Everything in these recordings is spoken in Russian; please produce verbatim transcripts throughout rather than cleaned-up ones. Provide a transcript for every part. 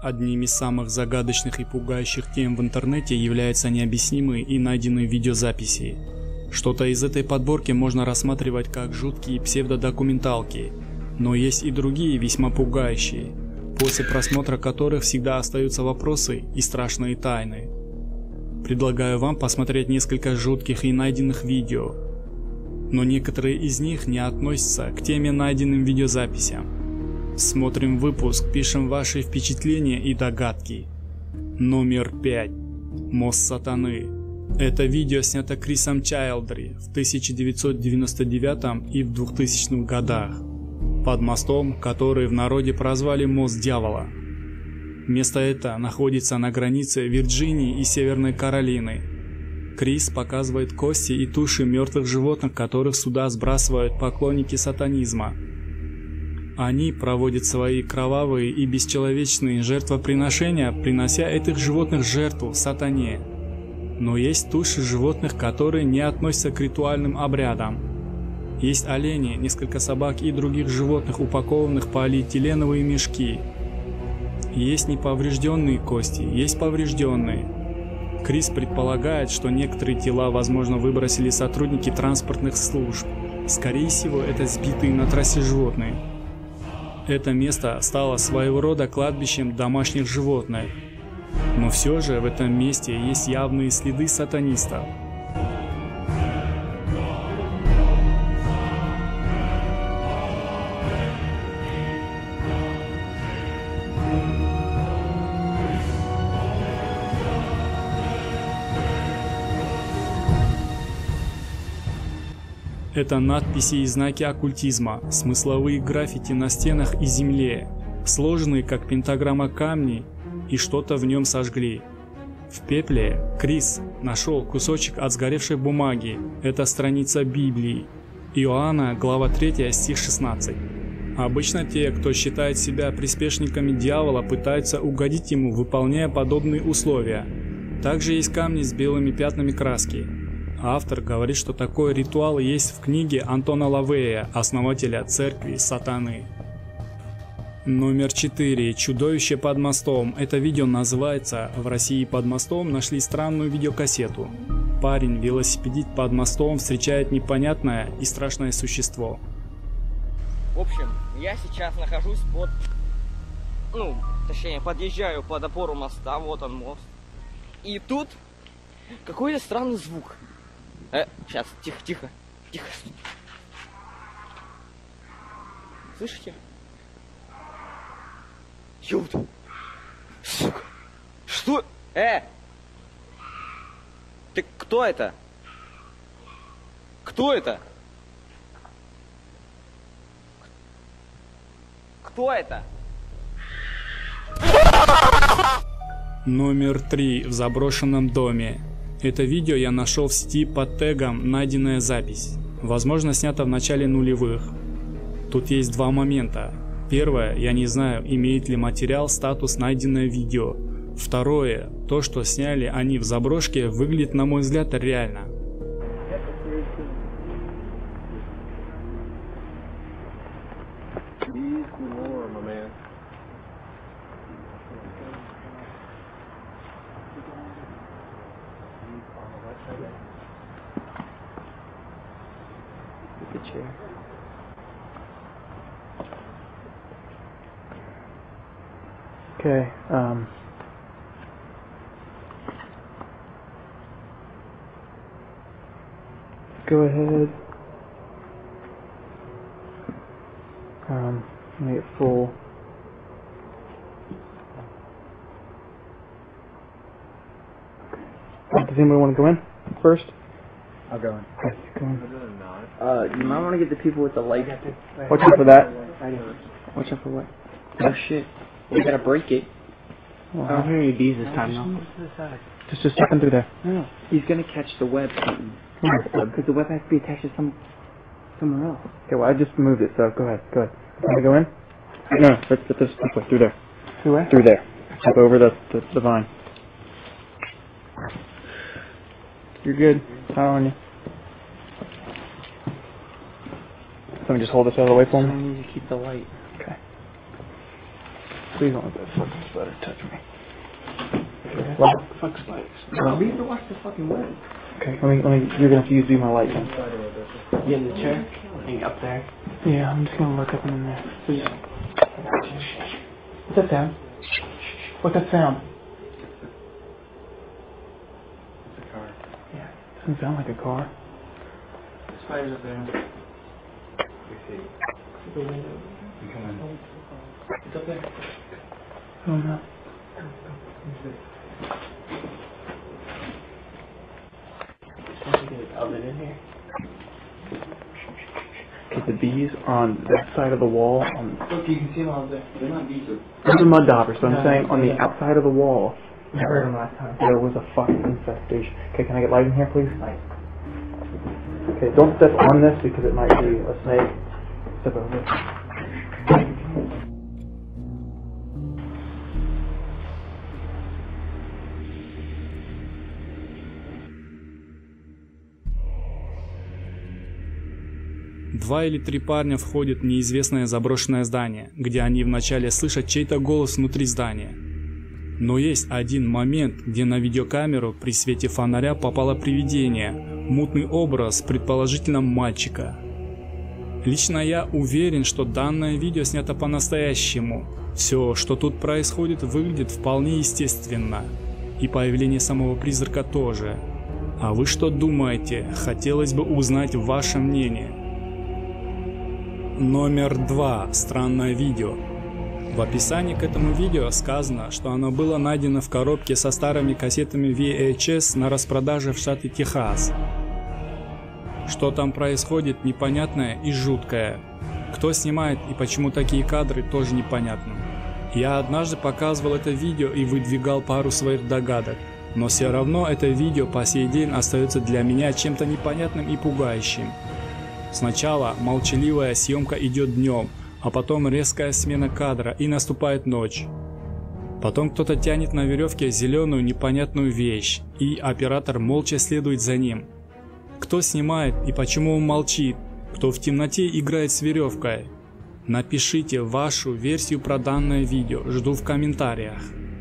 Одним из самых загадочных и пугающих тем в интернете являются необъяснимые и найденные видеозаписи. Что-то из этой подборки можно рассматривать как жуткие псевдодокументалки, но есть и другие весьма пугающие, после просмотра которых всегда остаются вопросы и страшные тайны. Предлагаю вам посмотреть несколько жутких и найденных видео, но некоторые из них не относятся к теме найденным видеозаписям. Смотрим выпуск, пишем ваши впечатления и догадки. Номер пять. Мост сатаны. Это видео снято Крисом Чайлдри в тысяча девятьсот девяносто девятом и в двухтысячных годах. Под мостом, который в народе прозвали Мост Дьявола. Место это находится на границе Вирджинии и Северной Каролины. Крис показывает кости и туши мертвых животных, которых сюда сбрасывают поклонники сатанизма. Они проводят свои кровавые и бесчеловечные жертвоприношения, принося этих животных в жертву сатане. Но есть туши животных, которые не относятся к ритуальным обрядам. Есть олени, несколько собак и других животных, упакованных в полиэтиленовые мешки. Есть неповрежденные кости, есть поврежденные. Крис предполагает, что некоторые тела, возможно, выбросили сотрудники транспортных служб. Скорее всего, это сбитые на трассе животные. Это место стало своего рода кладбищем домашних животных. Но все же в этом месте есть явные следы сатанистов. Это надписи и знаки оккультизма, смысловые граффити на стенах и земле, сложенные как пентаграмма камни, и что-то в нем сожгли. В пепле Крис нашел кусочек от сгоревшей бумаги, это страница Библии, Иоанна, глава третья, стих шестнадцать. Обычно те, кто считает себя приспешниками дьявола, пытаются угодить ему, выполняя подобные условия. Также есть камни с белыми пятнами краски. Автор говорит, что такой ритуал есть в книге Антона Лавея, основателя церкви сатаны. Номер четыре. Чудовище под мостом. Это видео называется «В России под мостом нашли странную видеокассету». Парень, велосипедист под мостом, встречает непонятное и страшное существо. В общем, я сейчас нахожусь под... Ну, точнее, подъезжаю под опору моста, вот он мост. И тут какой-то странный звук. Э, сейчас, тихо, тихо, тихо. Слышите? Ёпта. Сука. Что? Э! Ты кто это? Кто это? Кто это? Номер три. В заброшенном доме. Это видео я нашел в сети под тегом «Найденная запись». Возможно, снято в начале нулевых. Тут есть два момента. Первое, я не знаю, имеет ли материал статус «Найденное видео». Второе, то, что сняли они в заброшке, выглядит, на мой взгляд, реально. Okay, um, go ahead, um, make it full. Okay. Does anybody want to go in first? I'll go in. Okay, go in. Uh, you might want to get the people with the light. Watch out for that. Watch out for what? Oh shit. We gotta break it. Well, I don't hear any bees this time, though. Just, just step in through there. No, no. He's gonna catch the web something. Because the web has to be attached to some, somewhere else. Okay, well, I just moved it, so go ahead, go ahead. You want to go in? No, no, let's put this this way, through there. Through where? Through there. Step over the, the, the vine. You're good. How on you? Let me just hold this out of the way for I me. need to keep the light. Okay. Please don't let that fucking spider touch me. Okay. What the fuck spiders? No, we have to watch the fucking web. Okay, let me, let me, you're gonna have to use, do my light then. Get in the chair. Hang up there. Yeah, I'm just gonna look up in there. So just... What's that sound? What's that sound? It's a car. Yeah, doesn't sound like a car. The spider's up there. We see. The window. You come in. It's up there. I don't know. Supposed to get an oven in here. Okay, the bees on that side of the wall. On, Look, you can see them all up there. They're not bees. those are mud daubers, but I'm No, saying on the yeah. outside of the wall, I heard them last time. there was a fucking infestation. Okay, can I get light in here, please? Okay, don't step on this because it might be a snake. Step over this. Два или три парня входят в неизвестное заброшенное здание, где они вначале слышат чей-то голос внутри здания. Но есть один момент, где на видеокамеру при свете фонаря попало привидение, мутный образ предположительно мальчика. Лично я уверен, что данное видео снято по-настоящему. Все, что тут происходит, выглядит вполне естественно. И появление самого призрака тоже. А вы что думаете? Хотелось бы узнать ваше мнение. Номер два. Странное видео. В описании к этому видео сказано, что оно было найдено в коробке со старыми кассетами ви эйч эс на распродаже в штате Техас. Что там происходит, непонятное и жуткое. Кто снимает и почему такие кадры, тоже непонятно. Я однажды показывал это видео и выдвигал пару своих догадок, но все равно это видео по сей день остается для меня чем-то непонятным и пугающим. Сначала молчаливая съемка идет днем, а потом резкая смена кадра и наступает ночь. Потом кто-то тянет на веревке зеленую непонятную вещь, и оператор молча следует за ним. Кто снимает и почему он молчит? Кто в темноте играет с веревкой? Напишите вашу версию про данное видео, жду в комментариях.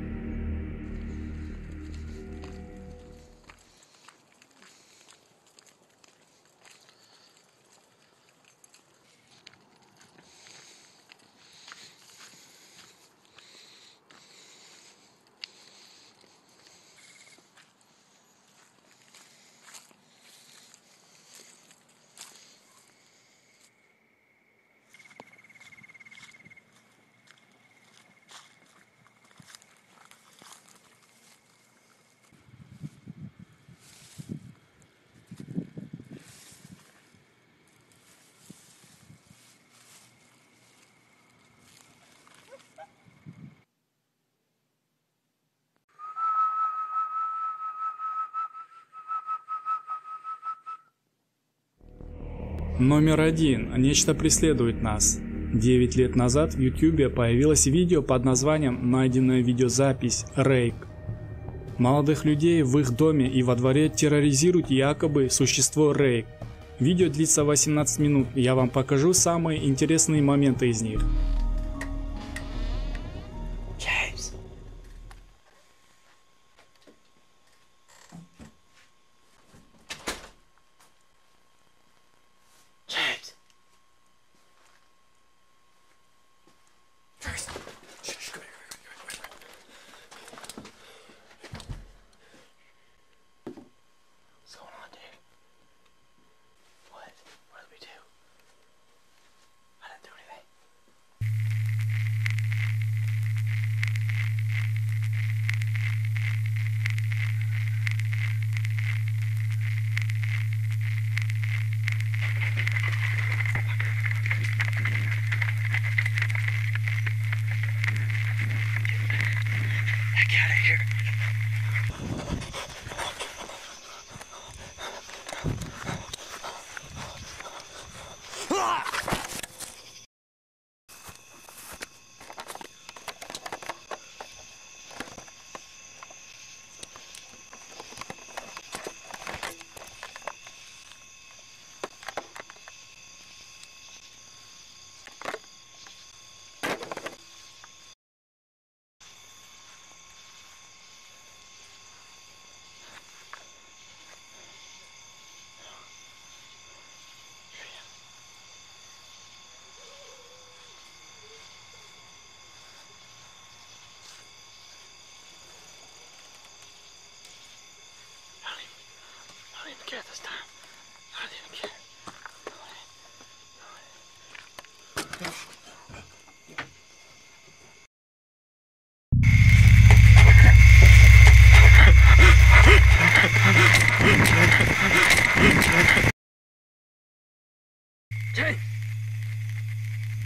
Номер один. Нечто преследует нас. девять лет назад в ютубе появилось видео под названием «Найденная видеозапись Рейк». Молодых людей в их доме и во дворе терроризирует якобы существо Рейк. Видео длится восемнадцать минут, я вам покажу самые интересные моменты из них.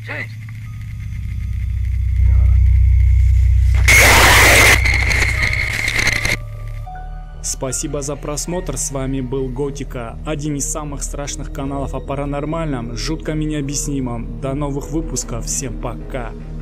Спасибо за просмотр, с вами был Готика, один из самых страшных каналов о паранормальном, жутко необъяснимом. До новых выпусков, всем пока.